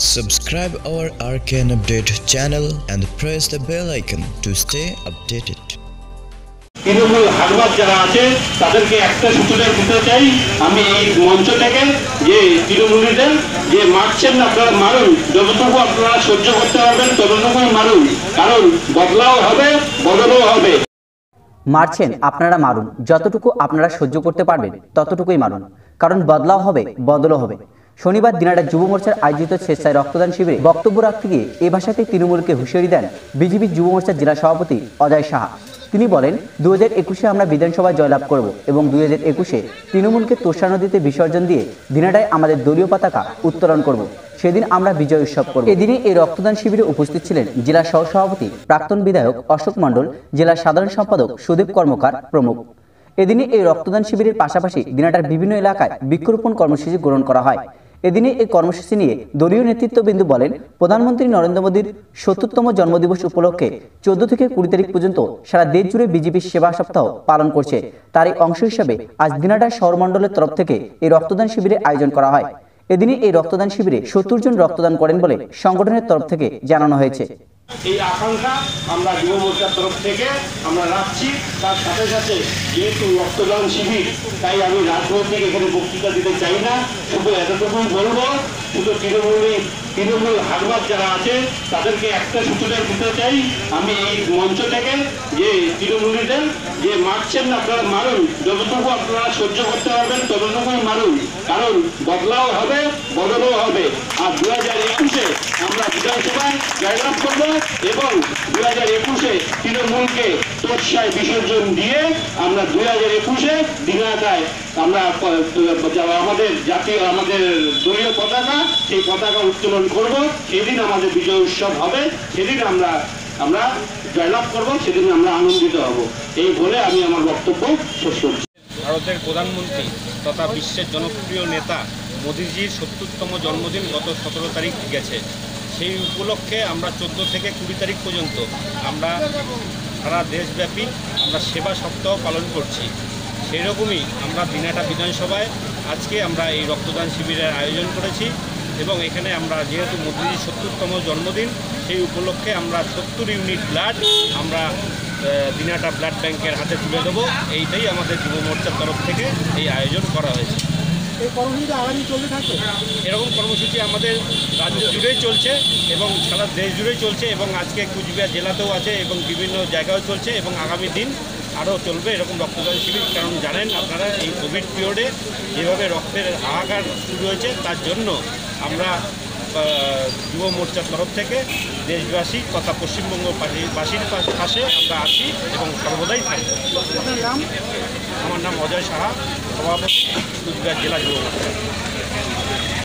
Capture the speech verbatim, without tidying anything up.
Subscribe our R K N Update channel and press the bell icon to stay updated. Trinamool হারবাদ যারা আছে তাদেরকে একটা সূচনা দিতে চাই আমি এই মঞ্চ থেকে যে তৃণমূলীদের যে মারছেন আপনারা মারুন, যতটুকু আপনারা সহ্য করতে পারবেন ততটুকুই মারুন, কারণ বদলাও হবে, বদলও হবে। মারছেন আপনারা মারুন, যতটুকু আপনারা সহ্য করতে পারবেন ততটুকুই মারুন, কারণ বদলাও হবে, বদলও হবে। শনিবার দিনাটা যুব মোর্চার আয়োজিত স্বেচ্ছায় রক্তদান শিবিরে বক্তব্য রাখতে গিয়ে এ ভাষাতে তৃণমূলকে হুঁশিয়ারি দেন বিজেপি যুব মোর্চার জেলা সভাপতি অজয় সাহা। তিনি বলেন, দু হাজার একুশে আমরা বিধানসভায় জয়লাভ করব এবং দুই হাজার একুশে তৃণমূলকে তোষা নদীতে বিসর্জন দিয়ে দিনাটায় আমাদের দলীয় পতাকা উত্তোলন করব। সেদিন আমরা বিজয় উৎসব করব। এদিনে এই রক্তদান শিবিরে উপস্থিত ছিলেন জেলা সহসভাপতি প্রাক্তন বিধায়ক অশোক মণ্ডল, জেলা সাধারণ সম্পাদক সুদীপ কর্মকার প্রমুখ। এদিনে এই রক্তদান শিবিরের পাশাপাশি দিনাটার বিভিন্ন এলাকায় বৃক্ষরোপণ কর্মসূচি গ্রহণ করা হয়। এদিনে এই কর্মসূচি নিয়ে দলীয় নেতৃত্ববৃন্দ বলেন, প্রধানমন্ত্রী নরেন্দ্র মোদীর সত্তরতম জন্মদিবস উপলক্ষে চোদ্দ থেকে কুড়ি তারিখ পর্যন্ত সারা দেশ জুড়ে বিজেপির সেবা সপ্তাহ পালন করছে। তার এই অংশ হিসাবে আজ দিনাটা শহরমণ্ডলের তরফ থেকে এই রক্তদান শিবিরে আয়োজন করা হয়। এদিনে এই রক্তদান শিবিরে সত্তর জন রক্তদান করেন বলে সংগঠনের তরফ থেকে জানানো হয়েছে। এই আকাঙ্ক্ষা আমরা যুব মোর্চার তরফ থেকে আমরা রাখছি। তার সাথে সাথে যেহেতু রক্তদান শিবির, তাই আমি রাজনৈতিক এখানে বক্তৃতা দিতে চাই না, শুধু এতটুকুই বলবো, শুধু তৃণমূলী তৃণমূল হারবাদ যারা আছে তাদেরকে একটা সূচনা দিতে চাই আমি এই মঞ্চ থেকে যে তৃণমূলীদের যে মারছেন আপনারা মারুন, যতটুকু আপনারা সহ্য করতে পারবেন ততটুকুই মারুন, কারণ বদলাও হবে, বদলও হবে। আর দু হাজার একুশে আমরা বিধানসভায় জয়লাভ করবো এবং দু হাজার একুশে তৃণমূলকে তোষায় বিসর্জন দিয়ে আমরা দুই হাজার একুশে দিনাটায় আমরা আমাদের জাতীয় আমাদের দলীয় পতাকা সেই পতাকা উত্তোলন করব। সেদিন আমাদের বিজয় উৎসব হবে, সেদিন আমরা আমরা জয়লাভ করব, সেদিন আমরা আনন্দিত হব। এই বলে আমি আমার বক্তব্য শেষ করছি। ভারতের প্রধানমন্ত্রী তথা বিশ্বের জনপ্রিয় নেতা মোদিজির সত্তরতম জন্মদিন গত সতেরো তারিখ গেছে। সেই উপলক্ষে আমরা চোদ্দো থেকে কুড়ি তারিখ পর্যন্ত আমরা সারা দেশব্যাপী আমরা সেবা সপ্তাহ পালন করছি। সেই রকমই আমরা দিনাটা বিধানসভায় আজকে আমরা এই রক্তদান শিবিরের আয়োজন করেছি এবং এখানে আমরা যেহেতু মোদিজির সত্তরতম জন্মদিন, সেই উপলক্ষে আমরা সত্তর ইউনিট ব্লাড আমরা দিনাটা ব্লাড ব্যাংকের হাতে তুলে দেবো। এইটাই আমাদের যুব মোর্চার তরফ থেকে এই আয়োজন করা হয়েছে। এই কর্মসূচি আগামী চলতে থাকবে? এরকম কর্মসূচি আমাদের রাজ্য জুড়েই চলছে এবং সারা দেশ জুড়েই চলছে এবং আজকে কুচবিহার জেলাতেও আছে এবং বিভিন্ন জায়গায়ও চলছে এবং আগামী দিন আরও চলবে এরকম রক্তদান শিবির। কারণ জানেন আপনারা, এই কোভিড পিরিয়ডে যেভাবে রক্তের হাহাকার শুরু হয়েছে, তার জন্য আমরা যুব মোর্চার তরফ থেকে দেশবাসী তথা পশ্চিমবঙ্গবাসীর পাশে আমরা আছি এবং সর্বদাই থাকব। আমার নাম অজয় সাহা, সভাপতি কুচবিহার জেলা যুব মোর্চা।